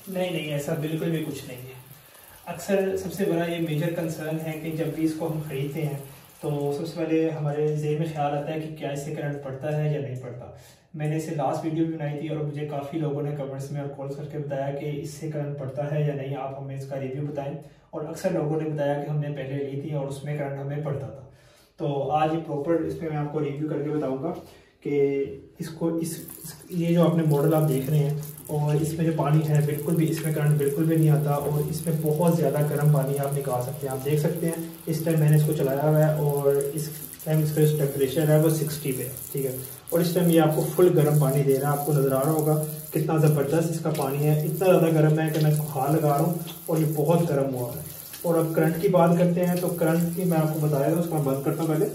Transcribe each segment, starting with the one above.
नहीं नहीं, ऐसा बिल्कुल भी कुछ नहीं है। अक्सर सबसे बड़ा ये मेजर कंसर्न है कि जब भी इसको हम खरीदते हैं तो सबसे पहले हमारे ज़हन में ख्याल आता है कि क्या इससे करंट पड़ता है या नहीं पड़ता। मैंने इसे लास्ट वीडियो भी बनाई थी और मुझे काफ़ी लोगों ने कमेंट्स में और कॉल करके बताया कि इससे करंट पड़ता है या नहीं, आप हमें इसका रिव्यू बताएं। और अक्सर लोगों ने बताया कि हमने पहले ली थी और उसमें करंट हमें पड़ता था। तो आज ये प्रॉपर इसमें मैं आपको रिव्यू करके बताऊँगा कि इसको ये जो आपने मॉडल आप देख रहे हैं और इसमें जो पानी है बिल्कुल भी इसमें करंट बिल्कुल भी नहीं आता और इसमें बहुत ज़्यादा गर्म पानी आप निकाल सकते हैं। आप देख सकते हैं इस टाइम मैंने इसको चलाया हुआ है और इस टाइम इसका जो टेम्परेचर है वो 60 पे है, ठीक है। और इस टाइम ये आपको फुल गर्म पानी दे रहा है। आपको नज़र आ रहा होगा कितना ज़बरदस्त इसका पानी है। इतना ज़्यादा गर्म है कि मैं इसको हाथ लगा रहा हूँ और ये बहुत गर्म हुआ है। और अब करंट की बात करते हैं तो करंट की मैं आपको बताया था, उसको मैं बंद करता हूँ पहले।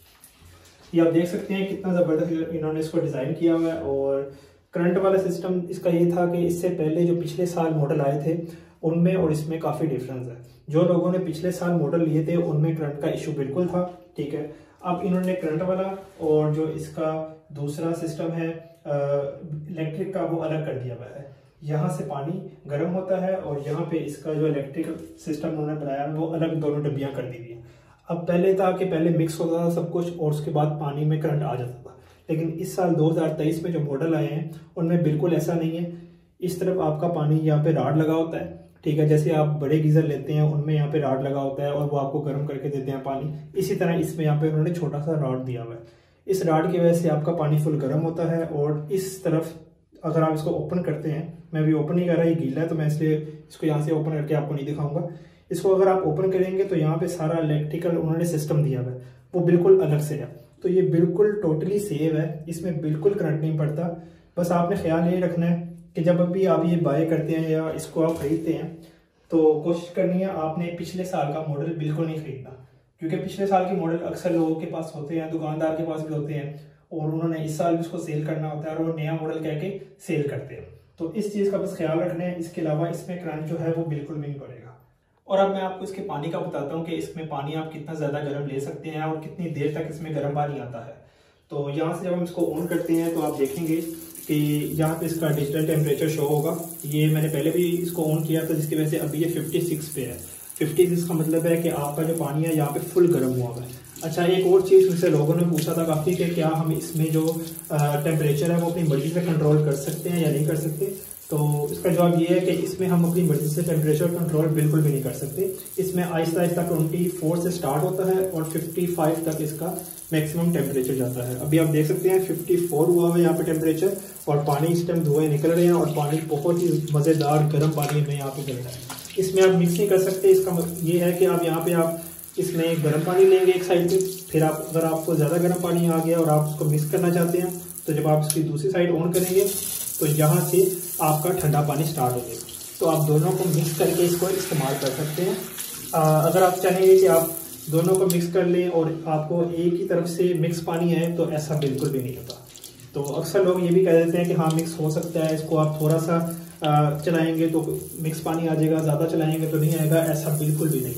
ये आप देख सकते हैं कितना ज़बरदस्त इन्होंने इसको डिज़ाइन किया हुआ है। और करंट वाला सिस्टम इसका ये था कि इससे पहले जो पिछले साल मॉडल आए थे उनमें और इसमें काफ़ी डिफरेंस है। जो लोगों ने पिछले साल मॉडल लिए थे उनमें करंट का इशू बिल्कुल था, ठीक है। अब इन्होंने करंट वाला और जो इसका दूसरा सिस्टम है इलेक्ट्रिक का वो अलग कर दिया हुआ है। यहाँ से पानी गर्म होता है और यहाँ पे इसका जो इलेक्ट्रिक सिस्टम उन्होंने बनाया है वो अलग दोनों डब्बियाँ कर दी हुई हैं। अब पहले था कि पहले मिक्स होता था सब कुछ और उसके बाद पानी में करंट आ जाता था, लेकिन इस साल 2023 में जो मॉडल आए हैं उनमें बिल्कुल ऐसा नहीं है। इस तरफ आपका पानी यहाँ पे राड लगा होता है, ठीक है। जैसे आप बड़े गीजर लेते हैं उनमें यहाँ पे राड लगा होता है और वो आपको गर्म करके देते हैं पानी, इसी तरह इसमें यहाँ पे उन्होंने छोटा सा राड दिया हुआ है। इस राड की वजह से आपका पानी फुल गर्म होता है। और इस तरफ अगर आप इसको ओपन करते हैं, मैं अभी ओपन नहीं कर रहा, ये गीला है तो मैं इसलिए इसको यहाँ से ओपन करके आपको नहीं दिखाऊंगा। इसको अगर आप ओपन करेंगे तो यहाँ पे सारा इलेक्ट्रिकल उन्होंने सिस्टम दिया हुआ है, वो बिल्कुल अलग से है। तो ये बिल्कुल टोटली सेव है, इसमें बिल्कुल करंट नहीं पड़ता। बस आपने ख्याल ये रखना है कि जब भी आप ये बाय करते हैं या इसको आप खरीदते हैं तो कोशिश करनी है आपने पिछले साल का मॉडल बिल्कुल नहीं खरीदना, क्योंकि पिछले साल के मॉडल अक्सर लोगों के पास होते हैं, दुकानदार के पास भी होते हैं और उन्होंने इस साल भी उसको सेल करना होता है और वो नया मॉडल कह के सेल करते हैं। तो इस चीज़ का बस ख्याल रखना है। इसके अलावा इसमें करंट जो है वो बिल्कुल भी नहीं पड़ेगा। और अब मैं आपको इसके पानी का बताता हूँ कि इसमें पानी आप कितना ज़्यादा गर्म ले सकते हैं और कितनी देर तक इसमें गर्म पानी आता है। तो यहाँ से जब हम इसको ऑन करते हैं तो आप देखेंगे कि यहाँ पे इसका डिजिटल टेम्परेचर शो होगा। ये मैंने पहले भी इसको ऑन किया था जिसकी वजह से अभी ये 56 पे है। 56 का मतलब है कि आपका जो पानी है यहाँ पे फुल गर्म हुआ है। अच्छा, एक और चीज़ मुझसे लोगों ने पूछा था काफ़ी कि क्या हम इसमें जो टेम्परेचर है वो अपनी मर्जी से कंट्रोल कर सकते हैं या नहीं कर सकते। तो इसका जवाब ये है कि इसमें हम अपनी मर्जी से टेम्परेचर कंट्रोल बिल्कुल भी नहीं कर सकते। इसमें आहिस्ता आहिस्ता 24 से स्टार्ट होता है और 55 तक इसका मैक्सिमम टेम्परेचर जाता है। अभी आप देख सकते हैं 54 हुआ है यहाँ पे टेम्परेचर और पानी इस टाइम धुएं निकल रहे हैं और पानी बहुत ही मज़ेदार गर्म पानी में यहाँ पे चल रहा है। इसमें आप मिक्स नहीं कर सकते। इसका ये है कि आप यहाँ पे आप इसमें गर्म पानी लेंगे एक साइड पे, फिर आप अगर आपको ज़्यादा गर्म पानी आ गया और आप उसको मिक्स करना चाहते हैं तो जब आप इसकी दूसरी साइड ऑन करेंगे तो यहाँ से आपका ठंडा पानी स्टार्ट हो जाएगा। तो आप दोनों को मिक्स करके इसको इस्तेमाल कर सकते हैं। अगर आप चाहेंगे कि आप दोनों को मिक्स कर लें और आपको एक ही तरफ से मिक्स पानी है तो ऐसा बिल्कुल भी नहीं होता। तो अक्सर लोग ये भी कह देते हैं कि हाँ मिक्स हो सकता है, इसको आप थोड़ा सा चलाएंगे तो मिक्स पानी आ जाएगा, ज़्यादा चलाएंगे तो नहीं आएगा। ऐसा बिल्कुल भी नहीं।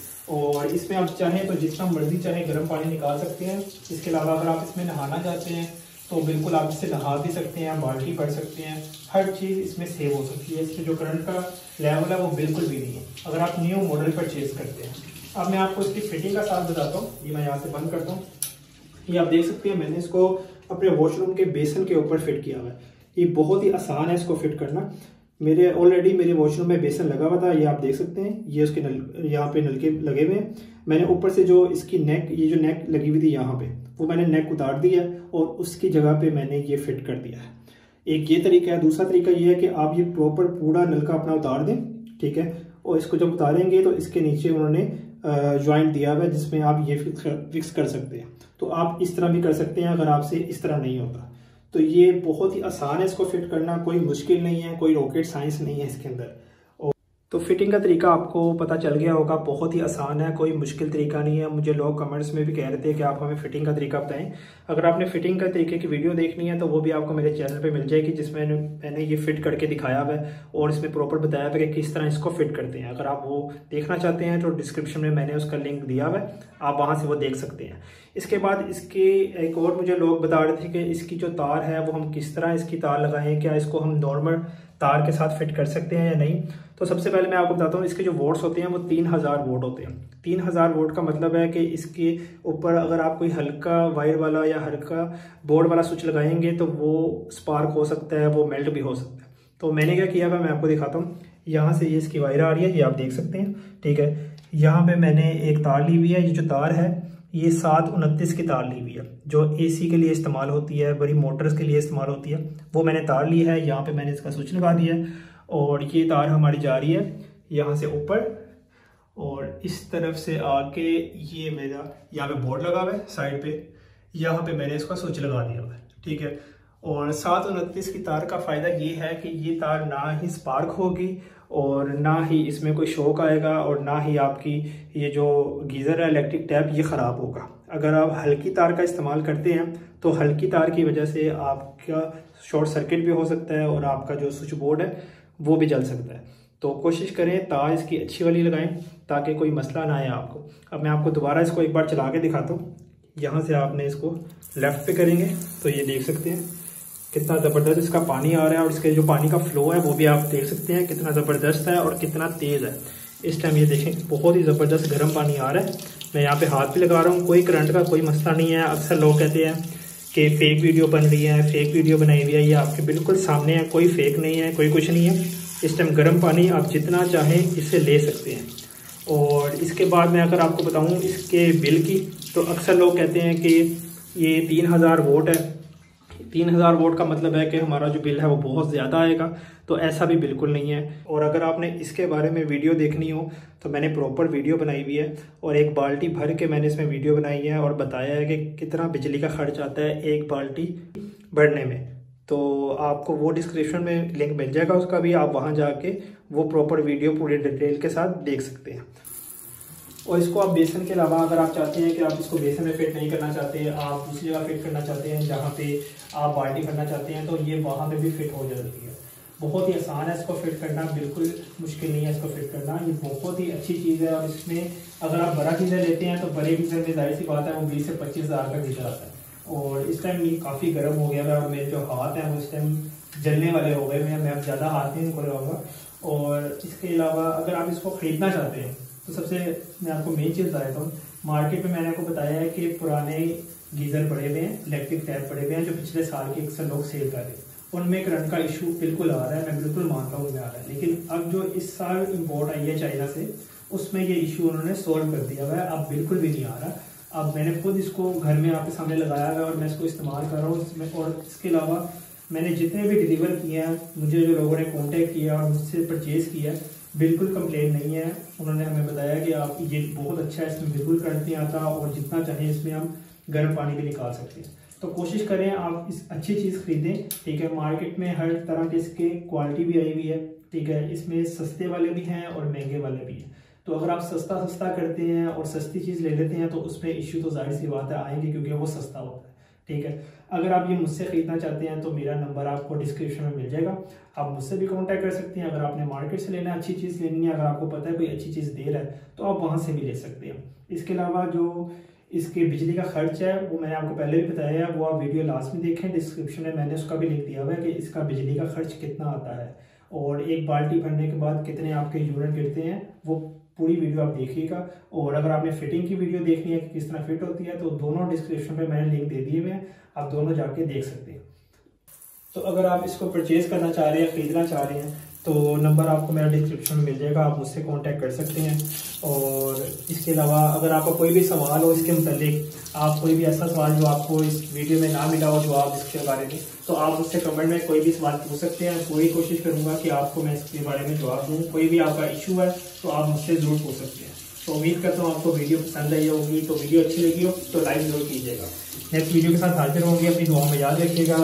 और इसमें आप चाहें तो जितना मर्जी चाहें गर्म पानी निकाल सकते हैं। इसके अलावा अगर आप इसमें नहाना चाहते हैं तो बिल्कुल आप इससे नहा भी सकते हैं, बाल्टी भर सकते हैं, हर चीज़ इसमें सेव हो सकती है। इसमें जो करंट का लेवल है वो बिल्कुल भी नहीं है अगर आप न्यू मॉडल परचेज करते हैं। अब मैं आपको इसकी फिटिंग का साथ बताता हूँ। ये मैं यहाँ से बंद करता हूँ। ये आप देख सकते हैं मैंने इसको अपने वॉशरूम के बेसन के ऊपर फिट किया हुआ है। ये बहुत ही आसान है इसको फिट करना। ऑलरेडी मेरे वॉशरूम में बेसन लगा हुआ था, ये आप देख सकते हैं। ये उसके यहाँ पे नलके लगे हुए हैं। मैंने ऊपर से जो इसकी नेक, ये जो नेक लगी हुई थी यहाँ पे, वो मैंने नेक उतार दिया और उसकी जगह पे मैंने ये फिट कर दिया है। एक ये तरीका है। दूसरा तरीका ये है कि आप ये प्रॉपर पूरा नलका अपना उतार दें, ठीक है। और इसको जब उतारेंगे तो इसके नीचे उन्होंने ज्वाइंट दिया हुआ है जिसमें आप ये फिक्स कर सकते हैं। तो आप इस तरह भी कर सकते हैं अगर आपसे इस तरह नहीं होता। तो ये बहुत ही आसान है इसको फिट करना, कोई मुश्किल नहीं है, कोई रॉकेट साइंस नहीं है इसके अंदर। तो फिटिंग का तरीका आपको पता चल गया होगा, बहुत ही आसान है, कोई मुश्किल तरीका नहीं है। मुझे लोग कमेंट्स में भी कह रहे थे कि आप हमें फिटिंग का तरीका बताएं। अगर आपने फिटिंग का तरीके की वीडियो देखनी है तो वो भी आपको मेरे चैनल पे मिल जाएगी, जिसमें मैंने ये फिट करके दिखाया हुआ है और इसमें प्रॉपर बताया हुआ है कि किस तरह इसको फिट करते हैं। अगर आप वो देखना चाहते हैं तो डिस्क्रिप्शन में मैंने उसका लिंक दिया हुआ है, आप वहाँ से वो देख सकते हैं। इसके बाद इसके एक और मुझे लोग बता रहे थे कि इसकी जो तार है वो हम किस तरह इसकी तार लगाएं, क्या इसको हम नॉर्मल तार के साथ फिट कर सकते हैं या नहीं। तो सबसे पहले मैं आपको बताता हूँ, इसके जो वोट्स होते हैं वो 3000 वोट होते हैं। 3000 वोट का मतलब है कि इसके ऊपर अगर आप कोई हल्का वायर वाला या हल्का बोर्ड वाला स्विच लगाएंगे तो वो स्पार्क हो सकता है, वो मेल्ट भी हो सकता है। तो मैंने क्या किया है मैं आपको दिखाता हूँ। यहाँ से ये इसकी वायर आ रही है, ये आप देख सकते हैं, ठीक है। यहाँ पे मैंने एक तार ली हुई है, ये जो तार है ये 729 की तार ली हुई है, जो एसी के लिए इस्तेमाल होती है, बड़ी मोटर्स के लिए इस्तेमाल होती है, वो मैंने तार ली है। यहाँ पे मैंने इसका स्विच लगा दिया है और ये तार हमारी जा रही है यहाँ से ऊपर और इस तरफ से आके ये मेरा यहाँ पे बोर्ड लगा हुआ है साइड पे, यहाँ पे मैंने इसका स्विच लगा दिया हुआ है, ठीक है। और 729 की तार का फ़ायदा ये है कि ये तार ना ही स्पार्क होगी और ना ही इसमें कोई शॉक आएगा और ना ही आपकी ये जो गीज़र है इलेक्ट्रिक टैप ये ख़राब होगा। अगर आप हल्की तार का इस्तेमाल करते हैं तो हल्की तार की वजह से आपका शॉर्ट सर्किट भी हो सकता है और आपका जो स्विच बोर्ड है वो भी जल सकता है। तो कोशिश करें तार इसकी अच्छी वाली लगाएं ताकि कोई मसला ना आए आपको। अब मैं आपको दोबारा इसको एक बार चला के दिखाता हूँ। यहाँ से आपने इसको लेफ़्ट पे करेंगे तो ये देख सकते हैं कितना ज़बरदस्त इसका पानी आ रहा है और इसके जो पानी का फ्लो है वो भी आप देख सकते हैं कितना ज़बरदस्त है और कितना तेज़ है। इस टाइम ये देखें बहुत ही ज़बरदस्त गर्म पानी आ रहा है। मैं यहाँ पे हाथ भी लगा रहा हूँ, कोई करंट का कोई मसला नहीं है। अक्सर लोग कहते हैं कि फ़ेक वीडियो बन रही है, फ़ेक वीडियो बनाई हुई है, ये आपके बिल्कुल सामने है, कोई फेक नहीं है, कोई कुछ नहीं है। इस टाइम गर्म पानी आप जितना चाहें इससे ले सकते हैं। और इसके बाद मैं अगर आपको बताऊँ इसके बिल की, तो अक्सर लोग कहते हैं कि ये 3000 वोट है। 3000 वोट का मतलब है कि हमारा जो बिल है वो बहुत ज़्यादा आएगा, तो ऐसा भी बिल्कुल नहीं है। और अगर आपने इसके बारे में वीडियो देखनी हो तो मैंने प्रॉपर वीडियो बनाई हुई है और एक बाल्टी भर के मैंने इसमें वीडियो बनाई है और बताया है कि कितना बिजली का खर्च आता है एक बाल्टी भरने में। तो आपको वो डिस्क्रिप्शन में लिंक मिल जाएगा उसका भी, आप वहाँ जाके वो प्रॉपर वीडियो पूरी डिटेल के साथ देख सकते हैं। और इसको आप बेसन के अलावा अगर आप चाहते हैं कि आप इसको बेसन में फिट नहीं करना चाहते, आप दूसरी जगह फिट करना चाहते हैं जहाँ पे आप बाल्टी भरना चाहते हैं, तो ये वहाँ पे भी फिट हो जाती है। बहुत ही आसान है इसको फिट करना, बिल्कुल मुश्किल नहीं है इसको फिट करना। ये बहुत ही अच्छी चीज़ है। और इसमें अगर आप बड़ा गीज़र लेते हैं तो बड़े गीज़र में जाहिर सी बात है वो 20 से 25 हज़ार का गीज़र आता है। और इस टाइम ये काफ़ी गर्म हो गया है और मेरे जो हाथ हैं वो इस टाइम जलने वाले हो गए हैं। मैं अब ज़्यादा हाथ नहीं लगाऊंगा। और इसके अलावा अगर आप इसको ख़रीदना चाहते हैं तो सबसे मैं आपको मेन चीज़ बताता हूँ। मार्केट में मैंने आपको बताया है कि पुराने गीज़र पड़े हुए हैं, इलेक्ट्रिक टैप पड़े हुए हैं जो पिछले साल के अक्सर लोग सेल कर रहे हैं, उनमें करंट का इशू बिल्कुल आ रहा है। मैं बिल्कुल मानता हूँ उनमें आ रहा है, लेकिन अब जो इस साल इम्पोर्ट आई है चाइना से उसमें ये इशू उन्होंने सोल्व कर दिया हुआ है, अब बिल्कुल भी नहीं आ रहा। अब मैंने खुद इसको घर में आपके सामने लगाया हुआ है और मैं इसको इस्तेमाल कर रहा हूँ इसमें। और इसके अलावा मैंने जितने भी डिलीवर किए हैं, मुझे जो लोगों ने कॉन्टेक्ट किया और मुझसे परचेज़ किया, बिल्कुल कंप्लेन नहीं है। उन्होंने हमें बताया कि आप ये बहुत अच्छा है, इसमें बिल्कुल करंट नहीं आता और जितना चाहें इसमें हम गर्म पानी भी निकाल सकते हैं। तो कोशिश करें आप इस अच्छी चीज़ खरीदें, ठीक है। मार्केट में हर तरह के इसके क्वालिटी भी आई हुई है, ठीक है। इसमें सस्ते वाले भी हैं और महंगे वाले भी हैं। तो अगर आप सस्ता करते हैं और सस्ती चीज़ ले लेते हैं तो उसमें इश्यू तो जाहिर सी बात है आएंगे, क्योंकि वो सस्ता होता है, ठीक है। अगर आप ये मुझसे ख़रीदना चाहते हैं तो मेरा नंबर आपको डिस्क्रिप्शन में मिल जाएगा, आप मुझसे भी कांटेक्ट कर सकते हैं। अगर आपने मार्केट से लेना है, अच्छी चीज़ लेनी है, अगर आपको पता है कोई अच्छी चीज़ दे रहा है तो आप वहाँ से भी ले सकते हैं। इसके अलावा जो इसके बिजली का खर्च है वो मैंने आपको पहले भी बताया है, वो आप वीडियो लास्ट में देखें, डिस्क्रिप्शन में मैंने उसका भी लिख दिया हुआ है कि इसका बिजली का खर्च कितना आता है और एक बाल्टी भरने के बाद कितने आपके यूनिट गिरते हैं, वो पूरी वीडियो आप देखिएगा। और अगर आपने फिटिंग की वीडियो देखनी है कि किस तरह फिट होती है तो दोनों डिस्क्रिप्शन पे मैंने लिंक दे दिए हुए हैं, आप दोनों जाके देख सकते हैं। तो अगर आप इसको परचेज़ करना चाह रहे हैं, ख़रीदना चाह रहे हैं, तो नंबर आपको मेरा डिस्क्रिप्शन में मिल जाएगा, आप मुझसे कांटेक्ट कर सकते हैं। और इसके अलावा अगर आपका कोई भी सवाल हो इसके मुतालिक, आप कोई भी ऐसा सवाल जो आपको इस वीडियो में ना मिला हो जवाब इसके बारे में, तो आप मुझसे कमेंट में कोई भी सवाल पूछ सकते हैं। पूरी कोशिश करूँगा कि आपको मैं इसके बारे में जवाब दूँ। कोई भी आपका इशू है तो आप मुझसे ज़रूर पूछ सकते हैं। तो उम्मीद करता हूँ आपको वीडियो पसंद आई होगी। तो वीडियो अच्छी लगी हो तो लाइक ज़रूर कीजिएगा। नेक्स्ट वीडियो के साथ हाजिर होंगे, अपनी दुआ में याद रखिएगा।